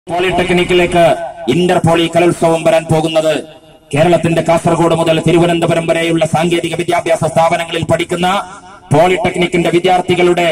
പോളിടെക്നിക്കിലേക്ക് Inter poly കലോത്സവം വരാൻ പോകുന്നത് കേരളത്തിന്റെ കാസർഗോഡ് മുതൽ തിരുവനന്തപുരം വരെയുള്ള സാങ്കേതിക വിദ്യാഭ്യാസ സ്ഥാപനങ്ങളിൽ പഠിക്കുന്ന പോളിടെക്നിക്കിന്റെ വിദ്യാർത്ഥികളുടെ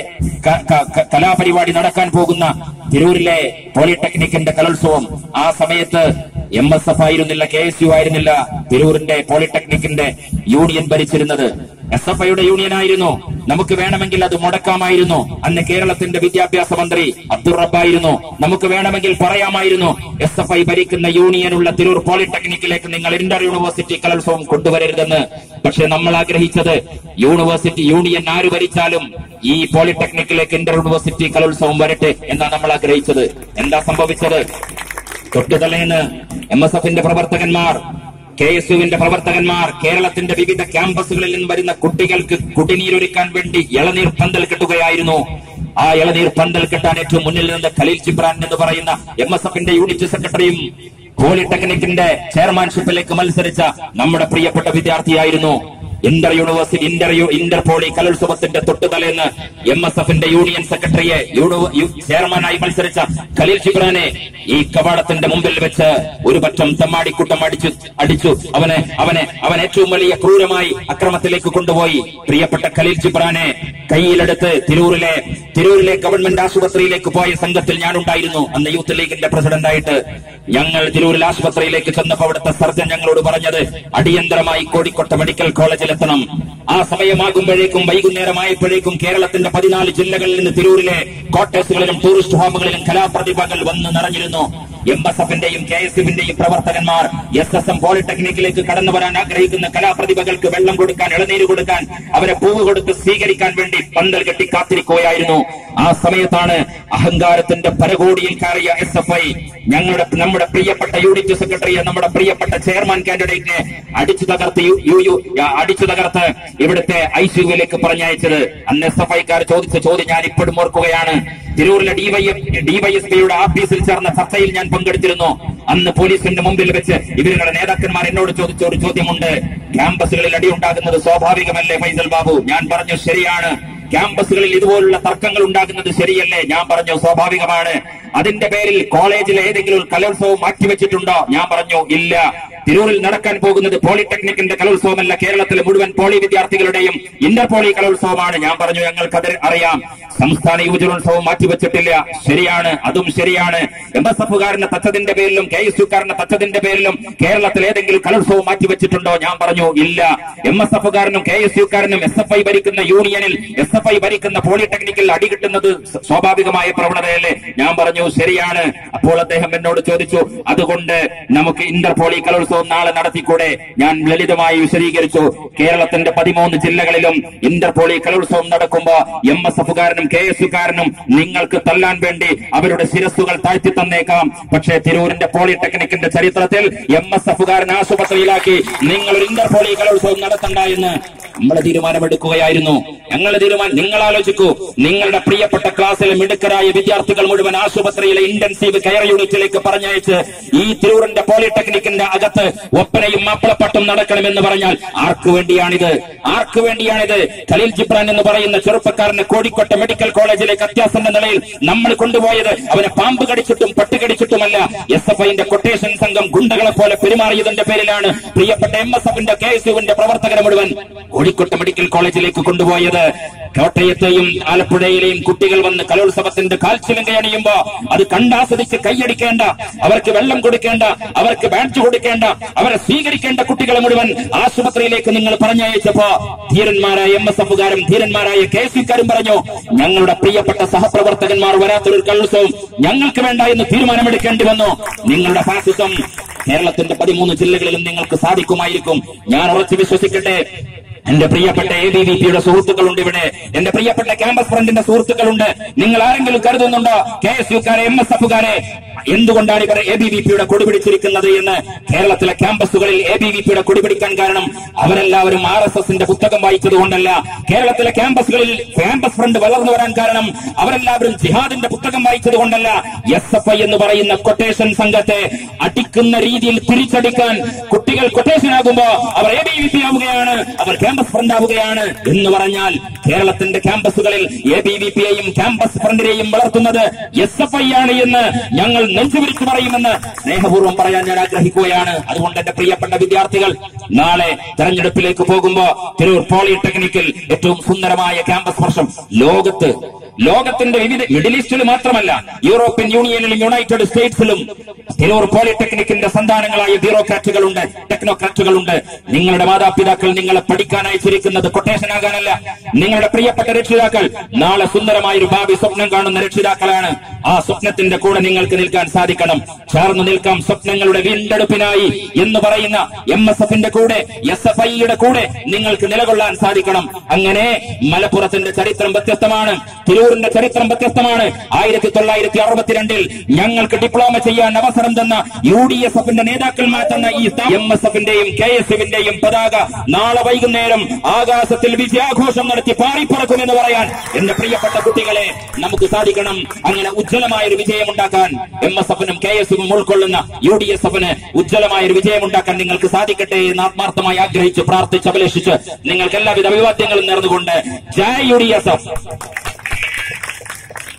കലാപരിപാടി നടക്കാൻ പോകുന്ന തിരൂരിലെ പോളിടെക്നിക്കിന്റെ കലോത്സവം. ആ സമയത്ത് MSF ആയിരുന്നില്ല, KSU ആയിരുന്നില്ല തിരൂരിന്റെ പോളിടെക്നിക്കിന്റെ യൂണിയൻ ഭരിച്ചിരുന്നത്. SFIയുടെ യൂണിയൻ ആയിരുന്നു. നമുക്ക് വേണമെങ്കിൽ അത് മുടക്കാമായിരുന്നു. അന്ന് കേരളത്തിന്റെ വിദ്യാഭ്യാസ മന്ത്രി അബ്ദുൾ റബ്ബായിരുന്നു. നമുക്ക് വേണമെങ്കിൽ പറയാമായിരുന്നു, SFI ഭരിക്കുന്ന യൂണിയനുള്ള തിരൂർ പോളിടെക്നിക്കിലേക്ക് നിങ്ങൾ ഇന്റർ യൂണിവേഴ്സിറ്റി കലോത്സവം കൊണ്ടുവരരുതെന്ന്. പക്ഷെ നമ്മൾ ആഗ്രഹിച്ചത് യൂണിവേഴ്സിറ്റി യൂണിയൻ ആര് ഭരിച്ചാലും ഈ പോളിടെക്നിക്കിലേക്ക് ഇന്റർ യൂണിവേഴ്സിറ്റി കലോത്സവം വരട്ടെ എന്നാണ് നമ്മൾ ആഗ്രഹിച്ചത്. എന്താ സംഭവിച്ചത്? തൊട്ടുതലേന്ന് MSFന്റെ പ്രവർത്തകന്മാർ, KSUവിന്റെ പ്രവർത്തകന്മാർ കേരളത്തിന്റെ വിവിധ ക്യാമ്പസുകളിൽ നിന്ന് വരുന്ന കുട്ടികൾക്ക് കുടിനീരൊരുക്കാൻ വേണ്ടി ഇളനീർ പന്തൽ കെട്ടുകയായിരുന്നു. ആ ഇളനീർ പന്തൽ കെട്ടാൻ ഏറ്റവും മുന്നിൽ നിന്ന് ഖലീൽ ജിബ്രാൻ എന്ന് പറയുന്ന MSFന്റെ യൂണിറ്റ് സെക്രട്ടറിയും പോളിടെക്നിക്കിന്റെ ചെയർമാൻഷിപ്പിലേക്ക് മത്സരിച്ച നമ്മുടെ പ്രിയപ്പെട്ട വിദ്യാർത്ഥിയായിരുന്നു. ഇന്റർ യൂണിവേഴ്സിറ്റി ഇന്റർ പോളി കലോത്സവത്തിന്റെ തൊട്ടുതലേന്ന് MSFന്റെ യൂണിയൻ സെക്രട്ടറിയെ ചെയർമാനായി മത്സരിച്ച ഖലീൽ ജിബ്രാനെ ഈ കവാടത്തിന്റെ മുമ്പിൽ വെച്ച് ഒരു പറ്റം തമ്മാടിക്കുട്ടം അടിച്ചു അവൻ ഏറ്റവും വലിയ ക്രൂരമായി അക്രമത്തിലേക്ക് കൊണ്ടുപോയി. പ്രിയപ്പെട്ട ഖലീൽ ജിബ്രാനെ കയ്യിലെടുത്ത് തിരൂരിലെ ഗവൺമെന്റ് ആശുപത്രിയിലേക്ക് പോയ സംഘത്തിൽ ഞാനുണ്ടായിരുന്നു. അന്ന് യൂത്ത് ലീഗിന്റെ പ്രസിഡന്റായിട്ട് ഞങ്ങൾ തിരൂരിൽ ആശുപത്രിയിലേക്ക് ചെന്നപ്പോൾ അവിടുത്തെ സർജൻ ഞങ്ങളോട് പറഞ്ഞത് അടിയന്തരമായി കോഴിക്കോട്ടെ മെഡിക്കൽ കോളേജിലെത്തണം. ആ സമയമാകുമ്പോഴേക്കും വൈകുന്നേരമായപ്പോഴേക്കും കേരളത്തിന്റെ 14 ജില്ലകളിൽ നിന്ന് തിരൂരിലെ ക്വാർട്ടേഴ്സുകളിലും ടൂറിസ്റ്റ് ഹോമുകളിലും കലാപ്രതിഭകൾ വന്ന് നിറഞ്ഞിരുന്നു. MSFന്റെയും KSUവിന്റെയും പ്രവർത്തകന്മാർ SSM പോളിടെക്നിക്കിലേക്ക് കടന്നു വരാൻ ആഗ്രഹിക്കുന്ന കലാപ്രതിഭകൾക്ക് വെള്ളം കൊടുക്കാൻ, ഇളനീര് കൊടുക്കാൻ, അവരെ പൂവ് കൊടുത്ത് സ്വീകരിക്കാൻ വേണ്ടി പന്തൽ കെട്ടി കാത്തിരിക്കുകയായിരുന്നു. ആ സമയത്താണ് അഹങ്കാരത്തിന്റെ പരകോടിയിൽ കയറിയ SFI നമ്മുടെ പ്രിയപ്പെട്ട യൂണിറ്റ് സെക്രട്ടറിയെ, നമ്മുടെ പ്രിയപ്പെട്ട ചെയർമാൻ കാൻഡിഡേറ്റിനെ അടിച്ചു തകർത്ത് ഇവിടുത്തെ ICUവിലേക്ക് പറഞ്ഞയച്ചത്. അന്ന് SFIക്കാർ ചോദിച്ച ചോദ്യം ഞാൻ ഇപ്പോഴും ഓർക്കുകയാണ്. തിരൂരിലെ DYSPയുടെ ഓഫീസിൽ ചേർന്ന ചർച്ചയിൽ ഞാൻ പങ്കെടുത്തിരുന്നു. അന്ന് പോലീസിന്റെ മുമ്പിൽ വെച്ച് ഇവരുടെ നേതാക്കന്മാർ എന്നോട് ചോദിച്ച ഒരു ചോദ്യമുണ്ട്, ക്യാമ്പസുകളിൽ അടിയുണ്ടാകുന്നത് സ്വാഭാവികമല്ലേ ഫൈസൽ ബാബു? ഞാൻ പറഞ്ഞു ശരിയാണ്. ക്യാമ്പസുകളിൽ ഇതുപോലുള്ള തർക്കങ്ങൾ ഉണ്ടാകുന്നത് ശരിയല്ലേ? ഞാൻ പറഞ്ഞു സ്വാഭാവികമാണ്. അതിന്റെ പേരിൽ കോളേജിലെ ഏതെങ്കിലും കലോത്സവം മാറ്റിവെച്ചിട്ടുണ്ടോ? ഞാൻ പറഞ്ഞു ഇല്ല. തിരൂരിൽ നടക്കാൻ പോകുന്നത് പോളിടെക്നിക്കിന്റെ കലോത്സവമല്ല, കേരളത്തിലെ മുഴുവൻ പോളി വിദ്യാർത്ഥികളുടെയും ഇന്റർ പോളി കലോത്സവമാണ്. ഞാൻ പറഞ്ഞു ഞങ്ങൾക്കത് അറിയാം. സംസ്ഥാന യുവജനോത്സവം മാറ്റിവെച്ചിട്ടില്ല. ശരിയാണ്, അതും ശരിയാണ്. MSFകാരനെ തച്ചതിന്റെ പേരിലും KSUക്കാരനെ തച്ചതിന്റെ പേരിലും കേരളത്തിൽ ഏതെങ്കിലും കലോത്സവം മാറ്റിവെച്ചിട്ടുണ്ടോ? ഞാൻ പറഞ്ഞു ഇല്ല. MSFകാരനും KSUക്കാരനും SFI ഭരിക്കുന്ന യൂണിയനിൽ, SFI ഭരിക്കുന്ന പോളിടെക്നിക്കിൽ അടികിട്ടുന്നത് സ്വാഭാവികമായ പ്രവണതയല്ലേ? ഞാൻ പറഞ്ഞു ശരിയാണ്. അപ്പോൾ അദ്ദേഹം എന്നോട് ചോദിച്ചു, അതുകൊണ്ട് നമുക്ക് ഇന്റർ പോളി കലോത്സവം നാളെ നടത്തിക്കൂടെ? ഞാൻ ലളിതമായി വിശദീകരിച്ചു. കേരളത്തിന്റെ 13 ജില്ലകളിലും ഇന്റർ പോളി കലോത്സവം നടക്കുമ്പോ MSFകാരനും KSUക്കാരനും നിങ്ങൾക്ക് തല്ലാൻ വേണ്ടി അവരുടെ ശിരസ്സുകൾ താഴ്ത്തി തന്നേക്കാം. പക്ഷേ തിരൂരിന്റെ പോളിടെക്നിക്കിന്റെ ചരിത്രത്തിൽ MSFകാരൻ ആശുപത്രിയിലാക്കി നിങ്ങൾ ഒരു ഇന്റർ പോളി കലോത്സവം നടത്തണ്ട എന്ന് നമ്മളെ തീരുമാനമെടുക്കുകയായിരുന്നു. നിങ്ങൾ ആലോചിക്കൂ, നിങ്ങളുടെ പ്രിയപ്പെട്ട ക്ലാസ്സിലെ മിടുക്കരായ വിദ്യാർത്ഥികൾ മുഴുവൻ ആശുപത്രിയിലെ ഇന്റൻസീവ് കെയർ യൂണിറ്റിലേക്ക് പറഞ്ഞയച്ച് ഈ തിരൂരിന്റെ പോളിടെക്നിക്കിന്റെ അകത്ത് ഒപ്പനയും മാപ്പിളപ്പാട്ടും നടക്കണമെന്ന് പറഞ്ഞാൽ ആർക്കു വേണ്ടിയാണിത്? ഖലീൽ ജിബ്രാൻ എന്ന് പറയുന്ന ചെറുപ്പക്കാരനെ കോഴിക്കോട്ടെ മെഡിക്കൽ കോളേജിലേക്ക് അത്യാസന്ന നിലയിൽ നമ്മൾ കൊണ്ടുപോയത് അവനെ പാമ്പ് കടിച്ചിട്ടും പട്ടി കടിച്ചിട്ടുമല്ല. SFIന്റെ കൊട്ടേഷൻ സംഘം ഗുണ്ടകളെ പോലെ പെരുമാറിയതിന്റെ പേരിലാണ് പ്രിയപ്പെട്ട MSFന്റെ KSUവിന്റെ പ്രവർത്തകരെ മുഴുവൻ കോഴിക്കോട്ടെ മെഡിക്കൽ കോളേജിലേക്ക് കൊണ്ടുപോയത്. കോട്ടയത്തെയും ആലപ്പുഴയിലെയും കുട്ടികൾ വന്ന് കലോത്സവത്തിന്റെ കാൽച്ചിലങ്ക അണിയുമ്പോ അത് കണ്ടാസ്വദിച്ച് കൈയടിക്കേണ്ട, അവർക്ക് വെള്ളം കൊടുക്കേണ്ട, അവർക്ക് ബാഡ്ജ് കൊടുക്കേണ്ട, അവരെ സ്വീകരിക്കേണ്ട കുട്ടികളെ മുഴുവൻ ആശുപത്രിയിലേക്ക് നിങ്ങൾ പറഞ്ഞയച്ചപ്പോ ധീരന്മാരായ MSFകാരും ധീരന്മാരായ KSUക്കാരും പറഞ്ഞു, ഞങ്ങളുടെ പ്രിയപ്പെട്ട സഹപ്രവർത്തകന്മാർ വരാത്തൊരു കലോത്സവം ഞങ്ങൾക്ക് വേണ്ട എന്ന് തീരുമാനമെടുക്കേണ്ടി വന്നു. നിങ്ങളുടെ ഫാസിസം കേരളത്തിന്റെ 13 ജില്ലകളിലും നിങ്ങൾക്ക് സാധിക്കുമായിരിക്കും. ഞാൻ ഉറച്ചു വിശ്വസിക്കട്ടെ. എന്റെ പ്രിയപ്പെട്ട ABVPയുടെ സുഹൃത്തുക്കളുണ്ട് ഇവിടെ, എന്റെ പ്രിയപ്പെട്ട ക്യാമ്പസ് ഫ്രണ്ടിന്റെ സുഹൃത്തുക്കളുണ്ട്. നിങ്ങൾ ആരെങ്കിലും കരുതുന്നുണ്ടോ KSUക്കാരെ MSFകാരെ എന്തുകൊണ്ടാണ് ഇവർ ABVPയുടെ കൊടി പിടിച്ചിരിക്കുന്നത് എന്ന്? കേരളത്തിലെ ക്യാമ്പസുകളിൽ ABVPയുടെ കൊടി പിടിക്കാൻ കാരണം അവരെല്ലാവരും RSSന്റെ പുസ്തകം വായിച്ചതുകൊണ്ടല്ല. കേരളത്തിലെ ക്യാമ്പസുകളിൽ ക്യാമ്പസ് ഫ്രണ്ട് വളർന്നു വരാൻ കാരണം അവരെല്ലാവരും ജിഹാദിന്റെ പുസ്തകം വായിച്ചതുകൊണ്ടല്ല. SFI എന്ന് പറയുന്ന കൊട്ടേഷൻ സംഘത്തെ അടിക്കുന്ന രീതിയിൽ തിരിച്ചടിക്കാൻ കുട്ടികൾ കൊട്ടേഷൻ ആകുമ്പോ അവർ ABVP ആവുകയാണ്, അവർ ക്യാമ്പസ് ഫ്രണ്ട് ആവുകയാണ് എന്ന് പറഞ്ഞാൽ കേരളത്തിന്റെ ക്യാമ്പസുകളിൽ ABVPയെയും ക്യാമ്പസ് ഫ്രണ്ടിനെയും വളർത്തുന്നത് SFI ആണ് എന്ന് ഞങ്ങൾ നെഞ്ചുവിരിച്ചു പറയുമെന്ന് സ്നേഹപൂർവ്വം പറയാൻ ഞാൻ ആഗ്രഹിക്കുകയാണ്. അതുകൊണ്ട് എന്റെ പ്രിയപ്പെട്ട വിദ്യാർത്ഥികൾ, നാളെ തെരഞ്ഞെടുപ്പിലേക്ക് പോകുമ്പോ തിരൂർ പോളിടെക്നിക്കിൽ ഏറ്റവും സുന്ദരമായ ക്യാമ്പസ് വർഷം ലോകത്തിന്റെ വിവിധ മിഡിൽ ഈസ്റ്റിൽ മാത്രമല്ല യൂറോപ്യൻ യൂണിയനിലും യുണൈറ്റഡ് സ്റ്റേറ്റ്സിലും തിരൂർ പോളിടെക്നിക്കിന്റെ സന്താനങ്ങളായ ബ്യൂറോക്രാറ്റുകളുണ്ട്, ടെക്നോക്രാറ്റുകളുണ്ട്. നിങ്ങളുടെ മാതാപിതാക്കൾ നിങ്ങളെ പഠിക്കാൻ അയച്ചിരിക്കുന്നത് കൊട്ടേഷൻ ആകാനല്ല. നിങ്ങളുടെ പ്രിയപ്പെട്ട രക്ഷിതാക്കൾ നാളെ സുന്ദരമായൊരു ഭാവി സ്വപ്നം കാണുന്ന രക്ഷിതാക്കളാണ്. ആ സ്വപ്നത്തിന്റെ കൂടെ നിങ്ങൾക്ക് നിൽക്കാൻ സാധിക്കണം. ചേർന്ന് നിൽക്കാം സ്വപ്നങ്ങളുടെ വീണ്ടെടുപ്പിനായി എന്ന് പറയുന്ന MSFന്റെ കൂടെ, SFIയുടെ കൂടെ നിങ്ങൾക്ക് നിലകൊള്ളാൻ സാധിക്കണം. അങ്ങനെ മലപ്പുറത്തിന്റെ ചരിത്രം വ്യത്യസ്തമാണ്, തിരൂരിന്റെ ചരിത്രം വ്യത്യസ്തമാണ്. 1962 ഞങ്ങൾക്ക് ഡിപ്ലോമ ചെയ്യാൻ അവസരം തന്ന UDSFന്റെ നേതാക്കന്മാർ തന്ന ഈ MSFന്റെയും KSFന്റെയും പതാക നാളെ വൈകുന്നേരം ആകാശത്തിൽ വിജയാഘോഷം നടത്തി പാറിപ്പറക്കുമെന്ന് പറയാൻ എന്റെ പ്രിയപ്പെട്ട കുട്ടികളെ നമുക്ക് സാധിക്കണം. അങ്ങനെ ഉജ്ജ്വലമായൊരു വിജയമുണ്ടാക്കാൻ MSFനും KSFും ഉൾക്കൊള്ളുന്ന UDSFന് ഉജ്ജ്വലമായൊരു വിജയമുണ്ടാക്കാൻ നിങ്ങൾക്ക് സാധിക്കട്ടെ എന്ന് ആത്മാർത്ഥമായി ആഗ്രഹിച്ച് പ്രാർത്ഥിച്ച് അഭിലേഷിച്ച് നിങ്ങൾക്ക് എല്ലാവിധ അഭിവാദ്യങ്ങളും നേർന്നുകൊണ്ട് ജയ് UDSF.